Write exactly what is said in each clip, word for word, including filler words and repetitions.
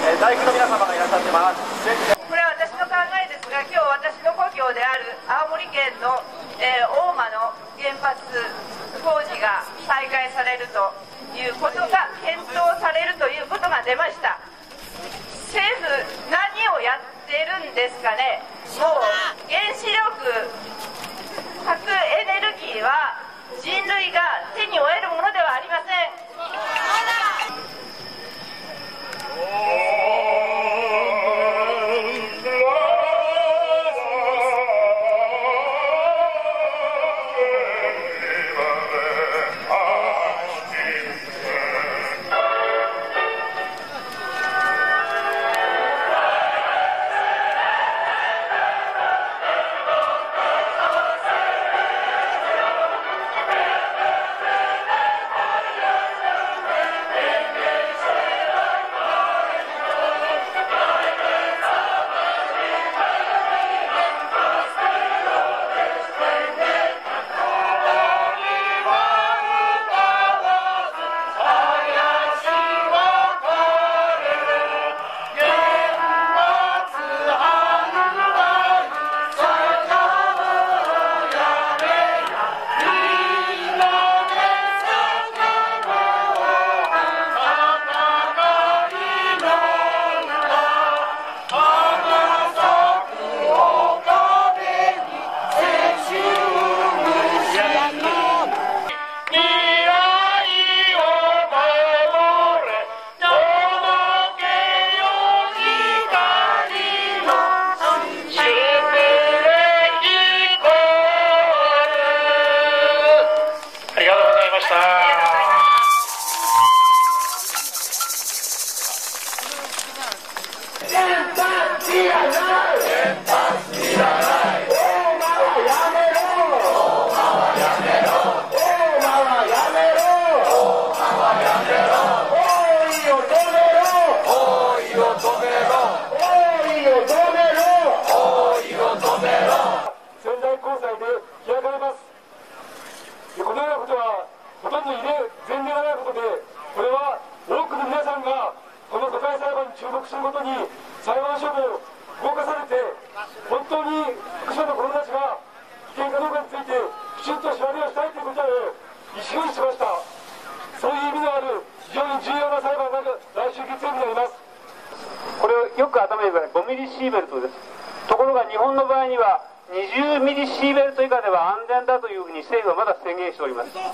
えー、大工の皆様がいらっしゃってます。 これは私の考えですが、今日私の故郷である青森県の、えー、大間の原発工事が再開されるということが検討されるということが出ました。政府何をやってるんですかね。もう原子力核エネルギーは人類が手に負えるものではありません。 注目することに裁判所も動かされて、本当に福島の子どもたちが危険かどうかについてきちんと調べをしたいということを意思表示しました。そういう意味のある非常に重要な裁判が来週月曜日になります。 これをよく頭に入れてごミリシーベルトです。ところが日本の場合にはにじゅうミリシーベルト以下では安全だというふうに政府はまだ宣言しております。こ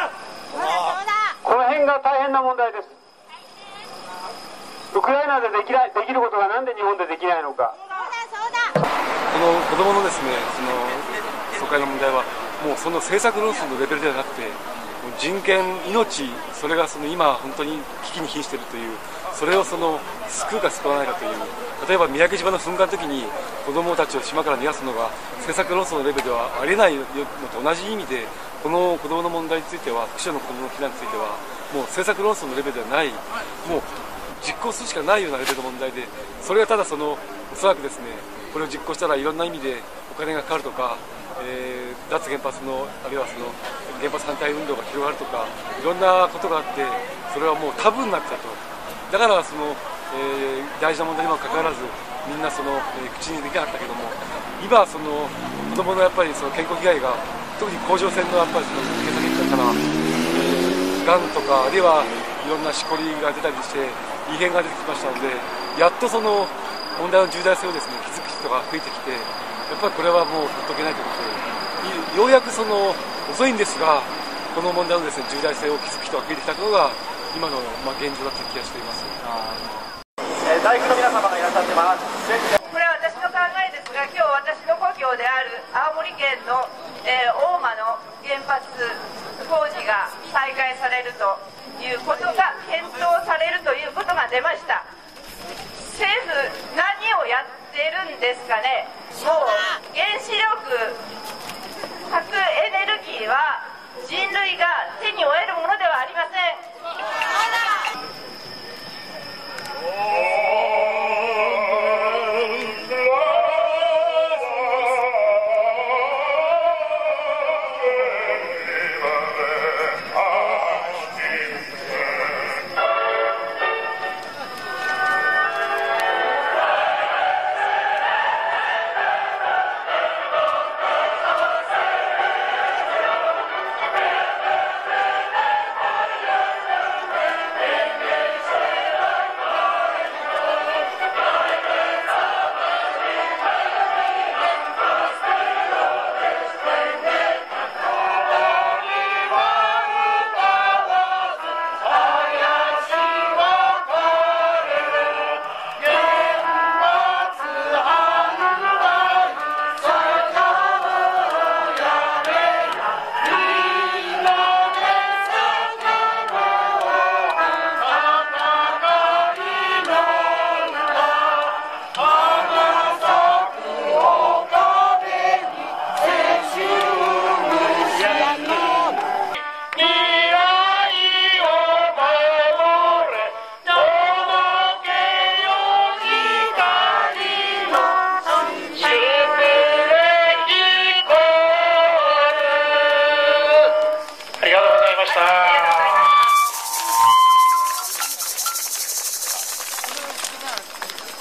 の辺が大変な問題です。ウクライナでできない、できることがなんで日本でできないのか。 この子どものですね、その疎開の問題はもうその政策論争のレベルではなくて、人権、命、それがその今本当に危機に瀕しているという、それをその救うか救わないかという、例えば三宅島の噴火の時に子どもたちを島から逃がすのが政策論争のレベルではありえないのと同じ意味で、この子どもの問題については、福島の子どもの避難についてはもう政策論争のレベルではない、もう実行するしかないようなレベルの問題で、それがただそのおそらくですね、これを実行したらいろんな意味でお金がかかるとか、えー、脱原発のあるいはその原発反対運動が広がるとか、いろんなことがあって、それはもうタブーになったと。だからその、えー、大事な問題にもかかわらずみんなその、えー、口にできなかったけども、今その子どものやっぱりその健康被害が、特に甲状腺のやっぱりその検査結果から、えー、がんとかあるいはいろんなしこりが出たりして異変が出てきましたので、やっとその問題の重大性をですね気づく人が増えてきて、やっぱりこれはもうほっとけないということで、ようやくその遅いんですが、この問題のですね重大性を気づく人が増えてきたことが今のまあ現状だという気がしています。 えー、大工の皆様がいらっしゃってます。 これは私の考えですが、今日私の故郷である青森県の、えー、大間の原発工事が再開されるということが検討されるということが出ました。政府何をやってるんですかね。もう原子力核エネルギーは人類が手に負えるものではありません。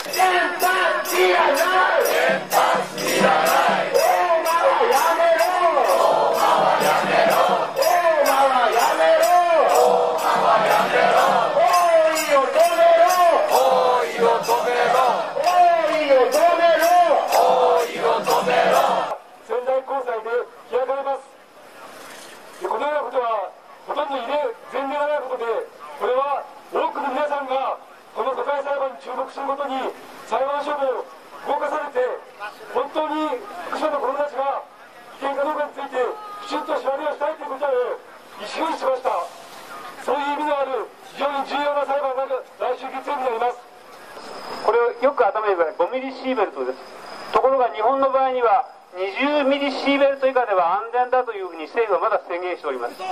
このようなことはほとんど異例前例がないことで、これは多くの皆さんがこの都会裁判に注目することに裁判所も動かされて、本当に福島の子どもたちが危険かどうかについてきちんと調べをしたいということを意思表示しました。そういう意味のある非常に重要な裁判が来週月曜日になります。 これをよく頭に入ればごミリシーベルトです。ところが日本の場合にはにじゅうミリシーベルト以下では安全だというふうに政府はまだ宣言しております。こ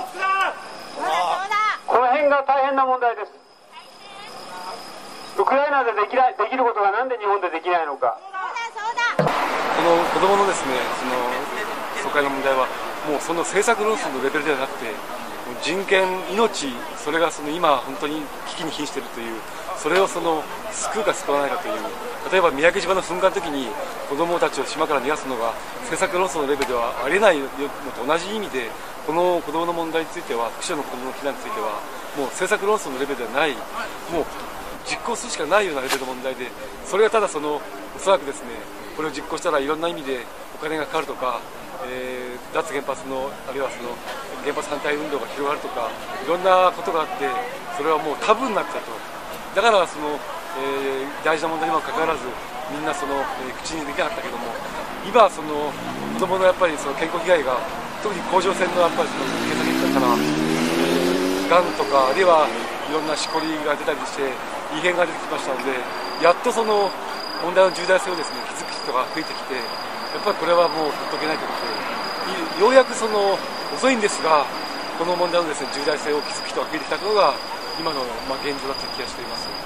の辺が大変な問題です。ウクライナでできない、できることがなんで日本でできないのか。 この子どものですね、その疎開の問題はもうその政策論争のレベルではなくて、人権、命、それがその今本当に危機に瀕しているという、それをその救うか救わないかという、例えば三宅島の噴火の時に子どもたちを島から逃がすのが政策論争のレベルではありえないのと同じ意味で、この子どもの問題については、福島の子どもの避難についてはもう政策論争のレベルではない、もう実行するしかないようなレベルの問題で、それがただそのおそらくですね、これを実行したらいろんな意味でお金がかかるとか、えー、脱原発のあるいはその原発反対運動が広がるとか、いろんなことがあって、それはもうタブーになっちゃうと。だからその、えー、大事な問題にもかかわらずみんなその、えー、口にできなかったけども、今その子どものやっぱりその健康被害が、特に甲状腺のやっぱりその検査結果から、えー、がんとかあるいはいろんなしこりが出たりして異変が出てきましたので、やっとその問題の重大性をですね気づく人が増えてきて、やっぱりこれはもうほっとけないということで、ようやくその遅いんですが、この問題のですね重大性を気づく人が増えてきたことが今の、まあ、現状だという気がしています。